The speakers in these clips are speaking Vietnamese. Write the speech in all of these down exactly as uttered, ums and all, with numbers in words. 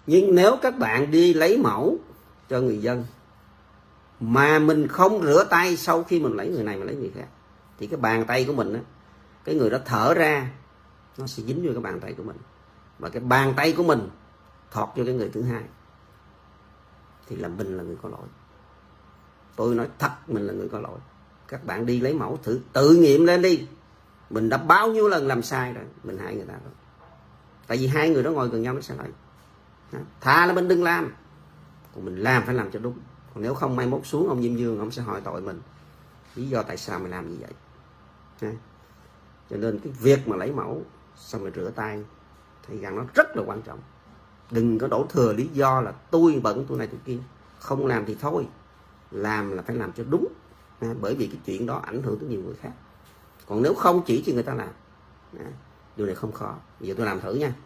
Nhưng nếu các bạn đi lấy mẫu cho người dân mà mình không rửa tay sau khi mình lấy người này mà lấy người khác, thì cái bàn tay của mình á, cái người đó thở ra nó sẽ dính vô cái bàn tay của mình, và cái bàn tay của mình thọt vô cái người thứ hai, thì là mình là người có lỗi. Tôi nói thật, mình là người có lỗi. Các bạn đi lấy mẫu thử tự nghiệm lên đi. Mình đã bao nhiêu lần làm sai rồi, mình hại người ta rồi. Tại vì hai người đó ngồi gần nhau nó sẽ lại. Thà là mình đừng làm, còn mình làm phải làm cho đúng. Còn nếu không mai mốt xuống ông Diêm Dương ông sẽ hỏi tội mình, lý do tại sao mày làm như vậy. Cho nên cái việc mà lấy mẫu xong rồi rửa tay thì rằng nó rất là quan trọng. Đừng có đổ thừa lý do là tôi bận tôi này tôi kia. Không làm thì thôi, làm là phải làm cho đúng. À, bởi vì cái chuyện đó ảnh hưởng tới nhiều người khác. Còn nếu không chỉ cho người ta làm, à, điều này không khó. Bây giờ tôi làm thử nha.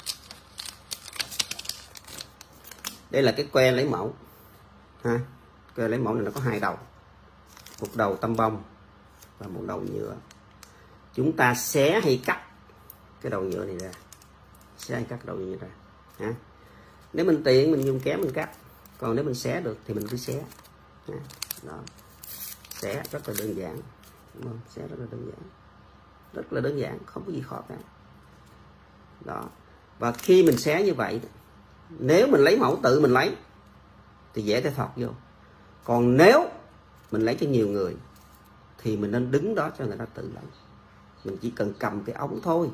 Đây là cái que lấy mẫu ha. Que lấy mẫu này nó có hai đầu, một đầu tăm bông và một đầu nhựa. Chúng ta xé hay cắt cái đầu nhựa này ra, xé hay cắt cái đầu nhựa ra ha. Nếu mình tiện mình dùng kéo mình cắt, còn nếu mình xé được thì mình cứ xé ha. Đó. Xé rất là đơn giản, đúng không? Xé rất là đơn giản, rất là đơn giản, không có gì khó cả. Đó. Và khi mình xé như vậy, nếu mình lấy mẫu tự mình lấy thì dễ để thọt vô. Còn nếu mình lấy cho nhiều người thì mình nên đứng đó cho người ta tự lấy. Mình chỉ cần cầm cái ống thôi,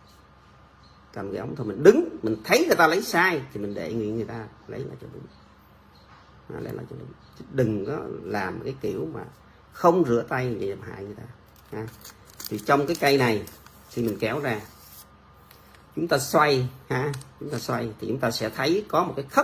cầm cái ống thôi, mình đứng, mình thấy người ta lấy sai thì mình để người người ta lấy lại cho đúng. À, lấy lại cho đúng. Chứ đừng có làm cái kiểu mà không rửa tay vậy làm hại người ta. À, thì trong cái cây này khi mình kéo ra, chúng ta xoay ha, chúng ta xoay thì chúng ta sẽ thấy có một cái khất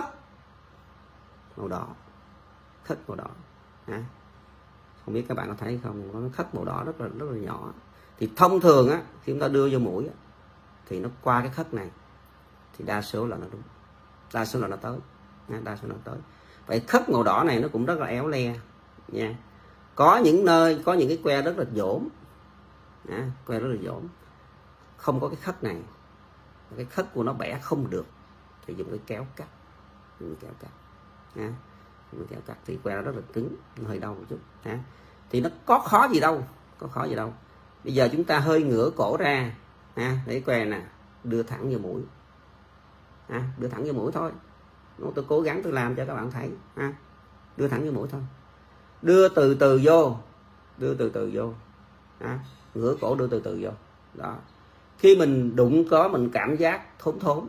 màu đỏ, khất màu đỏ ha. Không biết các bạn có thấy không, có cái khất màu đỏ rất là rất là nhỏ. Thì thông thường á, khi chúng ta đưa vô mũi á, thì nó qua cái khất này thì đa số là nó đúng, đa số là nó tới, đa số là nó tới. Vậy khất màu đỏ này nó cũng rất là éo le nha. Có những nơi có những cái que rất là dỗm, à, que rất là dỗm, không có cái khất này, cái khất của nó bẻ không được thì dùng cái kéo cắt, dùng kéo cắt, à, dùng kéo cắt thì que nó rất là cứng, nó hơi đau một chút, à. Thì nó có khó gì đâu, có khó gì đâu. Bây giờ chúng ta hơi ngửa cổ ra, à, để que nè, đưa thẳng vô mũi, à, đưa thẳng vô mũi thôi. Tôi cố gắng tôi làm cho các bạn thấy, à, đưa thẳng vô mũi thôi, đưa từ từ vô, đưa từ từ vô, à, ngửa cổ đưa từ từ vô. Đó. Khi mình đụng có mình cảm giác thốn thốn,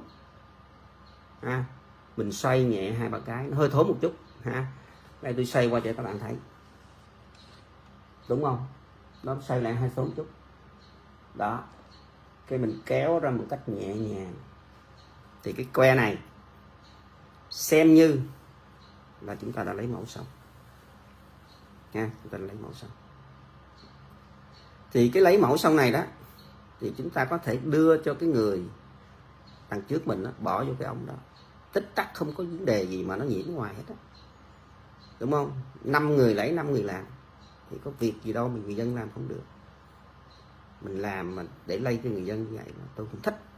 à, mình xoay nhẹ hai ba cái, nó hơi thốn một chút ha. Đây tôi xoay qua cho các bạn thấy, đúng không? Nó xoay lại hơi thốn chút. Đó. Cái mình kéo ra một cách nhẹ nhàng thì cái que này xem như là chúng ta đã lấy mẫu xong nha, chúng ta đã lấy mẫu xong. Thì cái lấy mẫu xong này đó thì chúng ta có thể đưa cho cái người đằng trước mình đó, bỏ vô cái ống đó, tích tắc không có vấn đề gì mà nó nhiễm ngoài hết đó. Đúng không? Năm người lấy năm người làm thì có việc gì đâu mình người dân làm không được. Mình làm mà để lây cho người dân như vậy tôi cũng thích.